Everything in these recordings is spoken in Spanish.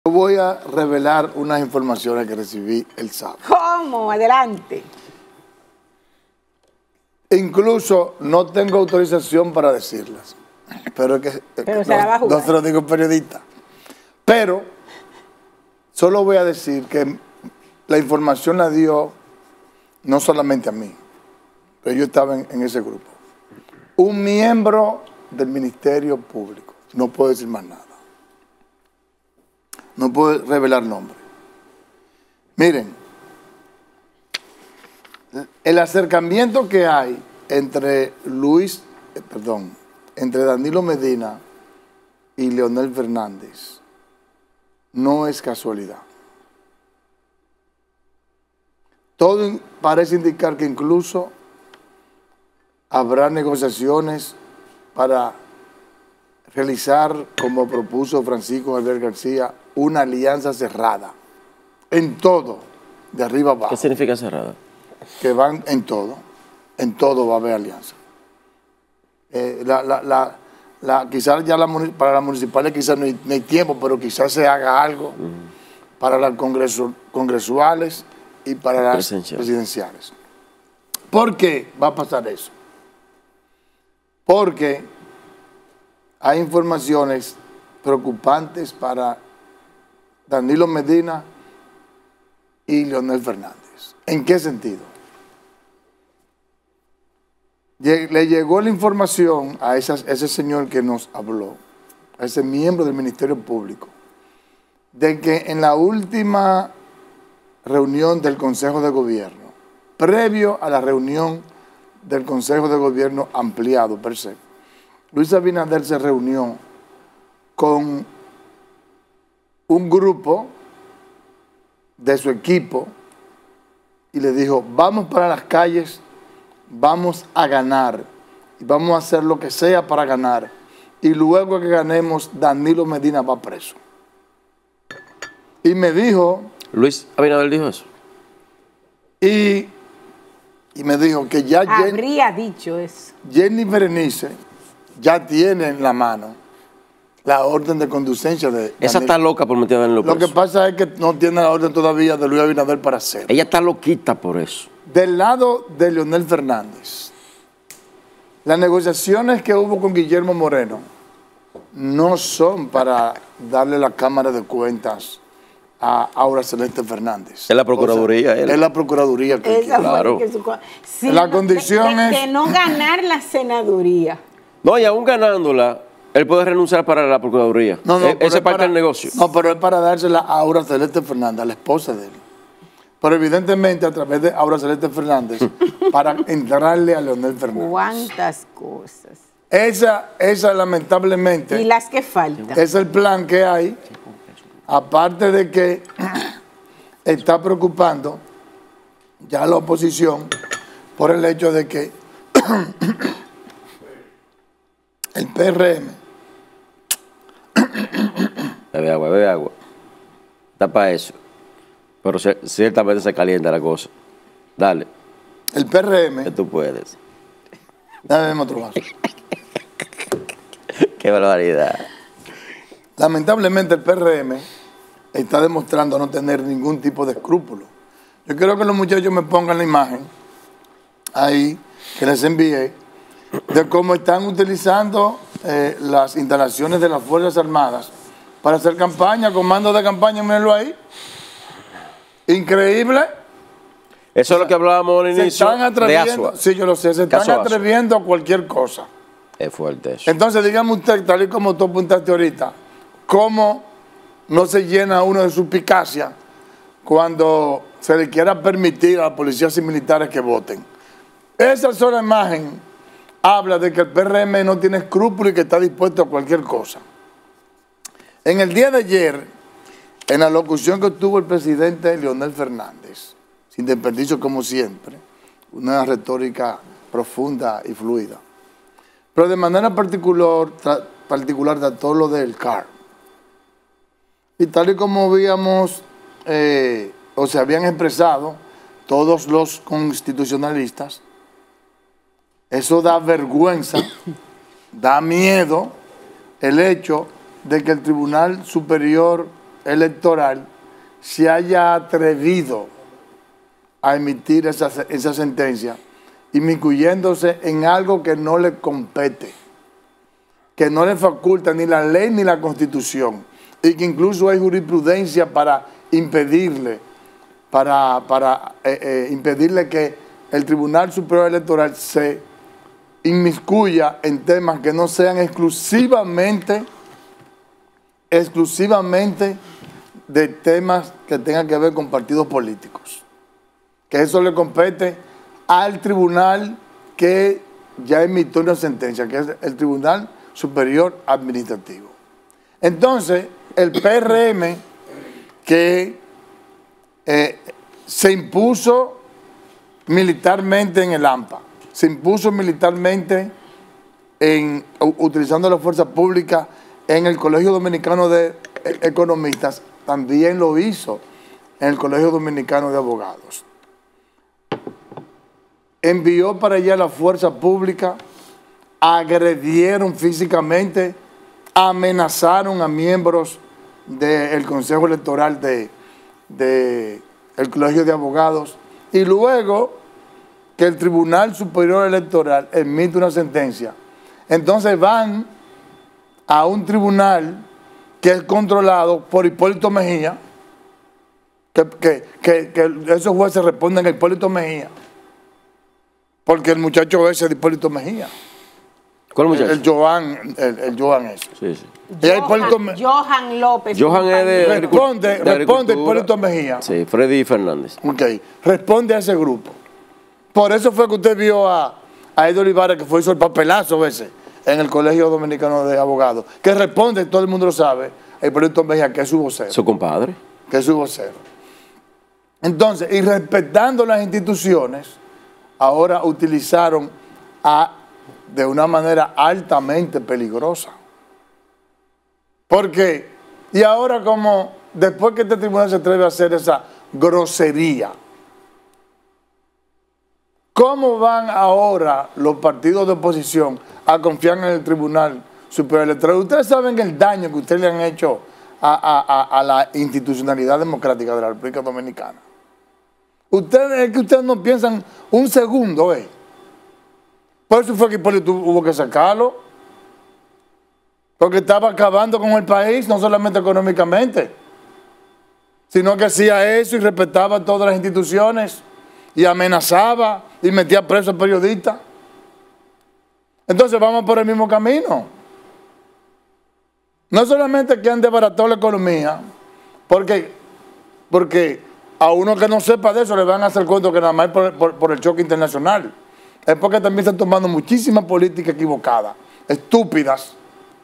Yo voy a revelar unas informaciones que recibí el sábado. ¿Cómo? Adelante. Incluso no tengo autorización para decirlas. Pero se la va a jugar. No se lo digo periodista. Pero solo voy a decir que la información la dio no solamente a mí, pero yo estaba en ese grupo. Un miembro del Ministerio Público. No puedo decir más nada. No puedo revelar nombre. Miren, el acercamiento que hay entre entre Danilo Medina y Leonel Fernández no es casualidad. Todo parece indicar que incluso habrá negociaciones para realizar, como propuso Francisco Javier García, una alianza cerrada, en todo, de arriba abajo. ¿Qué significa cerrada? Que van en todo va a haber alianza. Quizás ya para las municipales quizás no hay tiempo, pero quizás se haga algo para las congresuales y para las presidenciales. ¿Por qué va a pasar eso? Porque hay informaciones preocupantes para Danilo Medina y Leonel Fernández. ¿En qué sentido? Le llegó la información a ese señor que nos habló, a ese miembro del Ministerio Público, de que en la última reunión del Consejo de Gobierno, previo a la reunión del Consejo de Gobierno ampliado per se, Luis Abinader se reunió con un grupo de su equipo y le dijo, vamos para las calles, vamos a ganar, y vamos a hacer lo que sea para ganar, y luego que ganemos, Danilo Medina va preso. Y me dijo... Luis Abinader dijo eso. Y me dijo que ya... Habría dicho eso. Jenny Berenice ya tiene en la mano la orden de conducencia de Danilo. Esa está loca por meter a Danilo preso. Lo que pasa es que no tiene la orden todavía de Luis Abinader para hacerlo. Ella está loquita por eso. Del lado de Leonel Fernández, las negociaciones que hubo con Guillermo Moreno no son para darle la Cámara de Cuentas a Aura Celeste Fernández. Es la Procuraduría. Es la Procuraduría que claro. Sí, la condición es... De no ganar la senaduría. No, y aún ganándola, él puede renunciar para la Procuraduría. Ese es parte del negocio. No, pero es para dársela a Aura Celeste Fernández, a la esposa de él. Pero evidentemente a través de Aura Celeste Fernández para entrarle a Leonel Fernández. ¿Cuántas cosas? Esa lamentablemente... Y las que faltan. Es el plan que hay, aparte de que está preocupando ya la oposición por el hecho de que el PRM... Bebe agua. Está para eso. Pero ciertamente se calienta la cosa. Dale. El PRM... Que tú puedes. Dame otro vaso. Qué barbaridad. Lamentablemente el PRM está demostrando no tener ningún tipo de escrúpulo. Yo quiero que los muchachos me pongan la imagen ahí que les envié de cómo están utilizando las instalaciones de las Fuerzas Armadas para hacer campaña, comando de campaña, mírenlo ahí. Increíble. Eso es lo que hablábamos al inicio de Asua. Sí, yo lo sé, se están atreviendo a cualquier cosa. Es fuerte eso. Entonces, dígame usted, tal y como tú apuntaste ahorita, ¿cómo no se llena uno de suspicacia cuando se le quiera permitir a las policías y militares que voten? Esa sola imagen habla de que el PRM no tiene escrúpulos y que está dispuesto a cualquier cosa. En el día de ayer, en la locución que tuvo el presidente Leonel Fernández, sin desperdicio como siempre, una retórica profunda y fluida, pero de manera particular trató lo del CAR. Y tal y como habíamos, o se habían expresado todos los constitucionalistas, eso da vergüenza, da miedo el hecho de que el Tribunal Superior Electoral se haya atrevido a emitir esa sentencia, inmiscuyéndose en algo que no le compete, que no le faculta ni la ley ni la Constitución, y que incluso hay jurisprudencia para impedirle, impedirle que el Tribunal Superior Electoral se inmiscuya en temas que no sean exclusivamente de temas que tengan que ver con partidos políticos. Que eso le compete al tribunal que ya emitió una sentencia, que es el Tribunal Superior Administrativo. Entonces, el PRM, que se impuso militarmente en el AMPA, se impuso militarmente utilizando la fuerza pública en el Colegio Dominicano de Economistas, también lo hizo en el Colegio Dominicano de Abogados. Envió para allá la fuerza pública, agredieron físicamente, amenazaron a miembros del Consejo Electoral del Colegio de Abogados, y luego que el Tribunal Superior Electoral emite una sentencia, entonces van a un tribunal que es controlado por Hipólito Mejía, que esos jueces responden a Hipólito Mejía, porque el muchacho ese es de Hipólito Mejía. ¿Cuál muchacho? El Joan ese. Sí, sí. Johan López. Johan es de responde Hipólito Mejía. Sí, Freddy Fernández. Ok, responde a ese grupo. Por eso fue que usted vio a Edo Olivares, que hizo el papelazo ese en el Colegio Dominicano de Abogados, que responde, todo el mundo lo sabe, a Hipólito Mejía, que es su vocero. Su compadre. Que es su vocero. Entonces, y respetando las instituciones, ahora utilizaron de una manera altamente peligrosa. ¿Por qué? Y ahora, como después que este tribunal se atreve a hacer esa grosería, ¿cómo van ahora los partidos de oposición a confiar en el Tribunal Superior Electoral? Ustedes saben el daño que ustedes le han hecho a la institucionalidad democrática de la República Dominicana. Es que ustedes no piensan un segundo, Por eso fue que Hipólito hubo que sacarlo, porque estaba acabando con el país, no solamente económicamente, sino que hacía eso y respetaba todas las instituciones y amenazaba y metía presos a periodistas. Entonces vamos por el mismo camino. No solamente que han desbaratado la economía, porque a uno que no sepa de eso le van a hacer cuento que nada más es por el choque internacional. Es porque también están tomando muchísimas políticas equivocadas, estúpidas,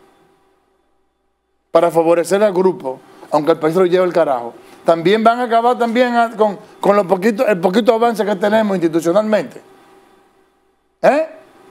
para favorecer al grupo, aunque el país lo lleve el carajo. También van a acabar también con el poquito avance que tenemos institucionalmente.